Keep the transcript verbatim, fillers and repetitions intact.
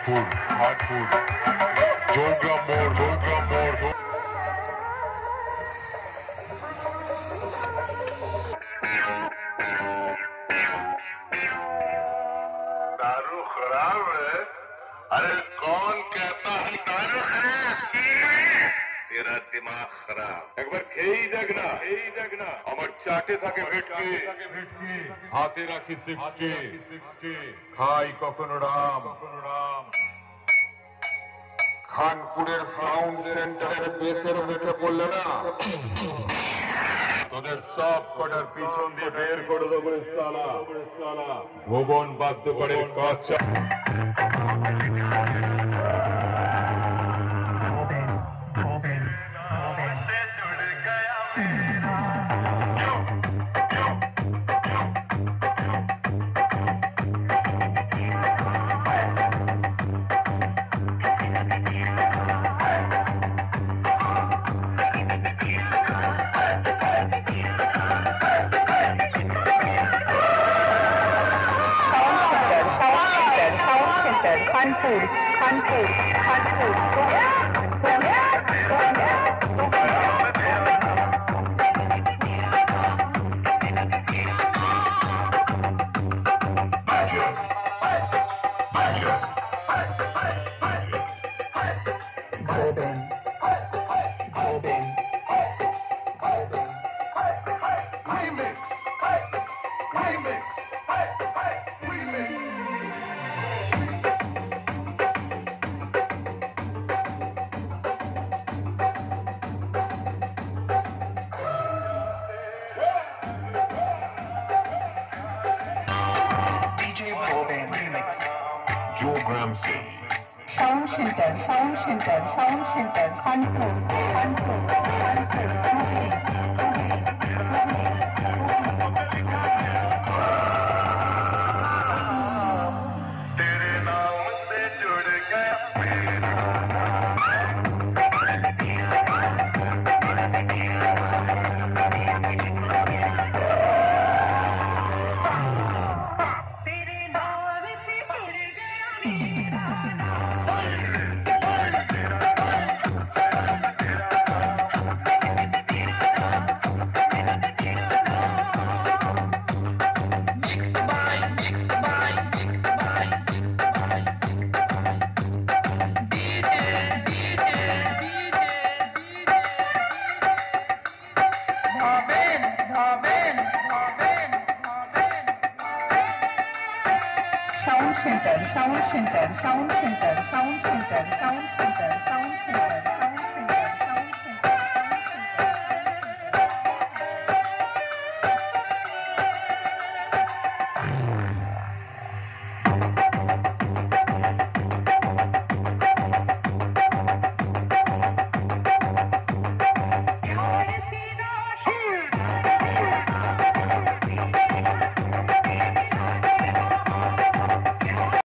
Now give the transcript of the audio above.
food, hot food. Yoga more, yoga more. दारू खराब है? अरे कौन कहता है दारू खराब? तेरा दिमाग खराब। एक बार खेई जगना, खेई जगना। अमर चाटे থাকে ভেটকি, হাতে রাখি সিক্সটি, খাই কখনো রাম, কখনো রাম। খানপুরের সাউন্ড সেন্টারের বেসের উঠে পড়লে না, তোদের সব কটার পিছন দিয়ে বের করে দেবো সালা, সালা। ভুবন বাধ্য করে কাঁচা। Kanpur, Kanpur, Kanpur. Golden, golden, golden. Remix, remix, remix. Sound center, sound center, sound center, Kanpur, Kanpur, Kanpur, तेरे नाम से जुड़ गया Sound center, sound center, sound center, sound center, sound center, sound